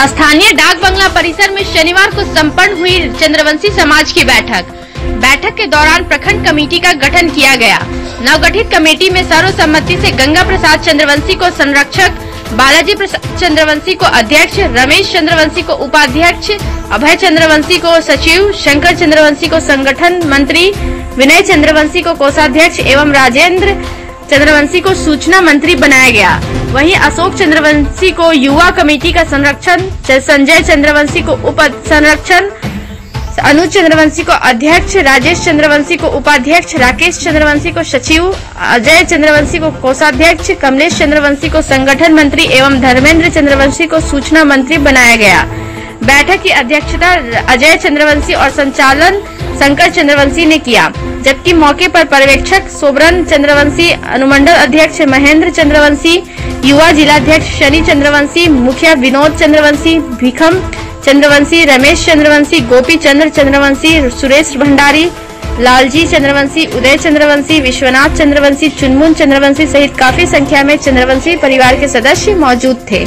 स्थानीय डाक बंगला परिसर में शनिवार को संपन्न हुई चंद्रवंशी समाज की बैठक के दौरान प्रखंड कमेटी का गठन किया गया। नवगठित कमेटी में सर्वसम्मति से गंगा प्रसाद चंद्रवंशी को संरक्षक, बालाजी प्रसाद चंद्रवंशी को अध्यक्ष, रमेश चंद्रवंशी को उपाध्यक्ष, अभय चंद्रवंशी को सचिव, शंकर चंद्रवंशी को संगठन मंत्री, विनय चंद्रवंशी को कोषाध्यक्ष एवं राजेंद्र चंद्रवंशी को सूचना मंत्री बनाया गया। वहीं अशोक चंद्रवंशी को युवा कमेटी का संरक्षण, संजय चंद्रवंशी को उप संरक्षण, अनुज चंद्रवंशी को अध्यक्ष, राजेश चंद्रवंशी को उपाध्यक्ष, राकेश चंद्रवंशी को सचिव, अजय चंद्रवंशी को कोषाध्यक्ष, कमलेश चंद्रवंशी को संगठन मंत्री एवं धर्मेंद्र चंद्रवंशी को सूचना मंत्री बनाया गया। बैठक की अध्यक्षता अजय चंद्रवंशी और संचालन शंकर चंद्रवंशी ने किया, जबकि मौके पर पर्यवेक्षक सोबरन चंद्रवंशी, अनुमंडल अध्यक्ष महेंद्र चंद्रवंशी, युवा जिलाध्यक्ष शनि चंद्रवंशी, मुखिया विनोद चंद्रवंशी, भिखम चंद्रवंशी, रमेश चंद्रवंशी, गोपी चंद्र चंद्रवंशी, सुरेश भंडारी, लालजी चंद्रवंशी, उदय चंद्रवंशी, विश्वनाथ चंद्रवंशी, चुनमुन चंद्रवंशी सहित काफी संख्या में चंद्रवंशी परिवार के सदस्य मौजूद थे।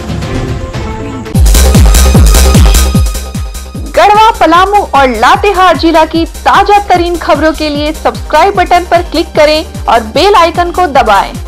गढ़वा, पलामू और लातेहार जिला की ताजा तरीन खबरों के लिए सब्सक्राइब बटन पर क्लिक करें और बेल आइकन को दबाएं।